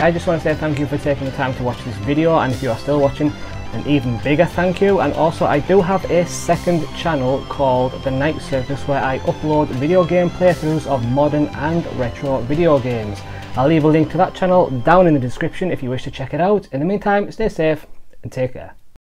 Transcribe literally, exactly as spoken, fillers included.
I just want to say thank you for taking the time to watch this video, and if you are still watching, an even bigger thank you. And also I do have a second channel called The Night Circus where I upload video game playthroughs of modern and retro video games. I'll leave a link to that channel down in the description if you wish to check it out. In the meantime, stay safe and take care.